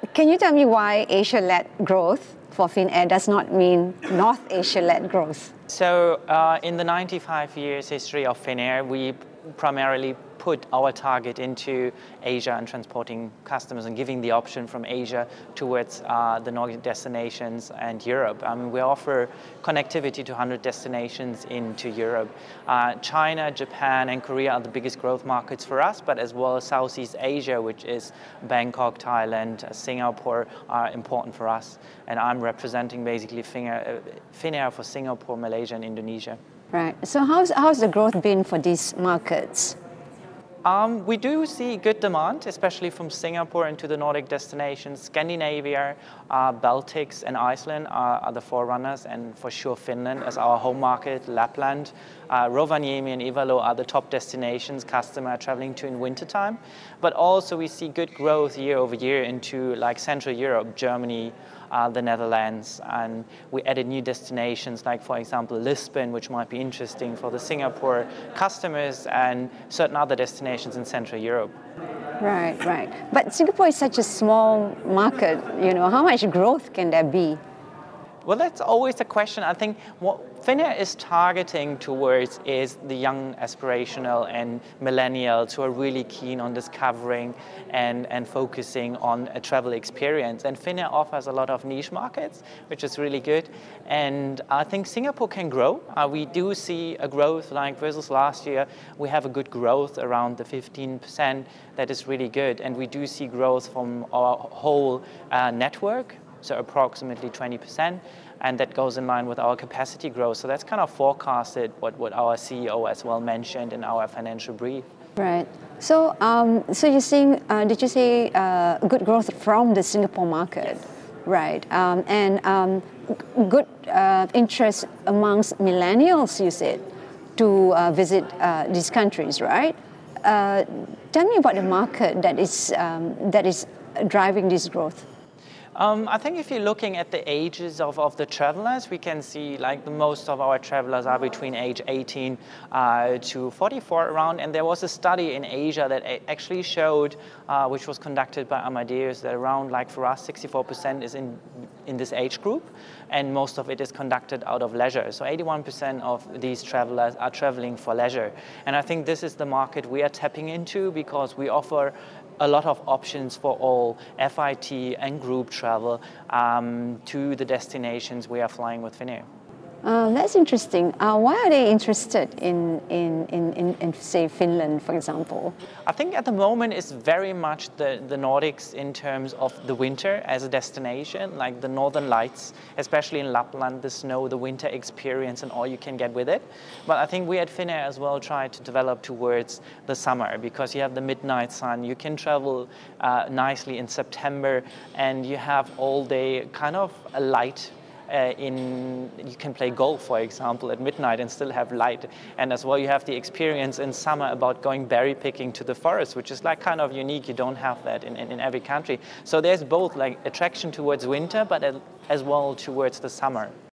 Can you tell me why Asia-led growth for Finnair does not mean North Asia-led growth? So in the 95 years history of Finnair, we primarily put our target into Asia and transporting customers and giving the option from Asia towards the Nordic destinations and Europe. We offer connectivity to 100 destinations into Europe. China, Japan and Korea are the biggest growth markets for us, but as well as Southeast Asia, which is Bangkok, Thailand, Singapore, are important for us. And I'm representing basically Finnair for Singapore, Malaysia and Indonesia. Right. So how's the growth been for these markets? We do see good demand, especially from Singapore into the Nordic destinations. Scandinavia, Baltics and Iceland are the forerunners, and for sure Finland as our home market, Lapland. Rovaniemi and Ivalo are the top destinations customers are traveling to in wintertime. But also we see good growth year over year into like Central Europe, Germany, the Netherlands, and we added new destinations like, for example, Lisbon, which might be interesting for the Singapore customers, and certain other destinations in Central Europe. Right, right. But Singapore is such a small market, how much growth can there be? Well, that's always a question. I think what Finnair is targeting towards is the young, aspirational and millennials who are really keen on discovering and focusing on a travel experience. And Finnair offers a lot of niche markets, which is really good. And I think Singapore can grow. We do see a growth like versus last year. We have a good growth around the 15%. That is really good. And we do see growth from our whole network. So approximately 20%, and that goes in line with our capacity growth. So that's kind of forecasted what our CEO as well mentioned in our financial brief. Right. So, you're seeing, did you say good growth from the Singapore market? Yes. Right. And good interest amongst millennials, you said, to visit these countries, right? Tell me about the market that is driving this growth. I think if you're looking at the ages of the travelers, we can see like the most of our travelers are between age 18 to 44 around. And there was a study in Asia that actually showed, which was conducted by Amadeus, that around, like for us, 64% is in this age group. And most of it is conducted out of leisure. So 81% of these travelers are traveling for leisure. And I think this is the market we are tapping into because we offer a lot of options for all FIT and group travel to the destinations we are flying with Finnair. That's interesting. Why are they interested in say, Finland, for example? I think at the moment it's very much the Nordics in terms of the winter as a destination, like the Northern Lights, especially in Lapland, the snow, the winter experience and all you can get with it. But I think we at Finnair as well try to develop towards the summer because you have the midnight sun. You can travel nicely in September and you have all day kind of a light. You can play golf, for example, at midnight and still have light. And as well, you have the experience in summer about going berry picking to the forest, which is like kind of unique. You don't have that in every country. So there's both like attraction towards winter, but as well towards the summer.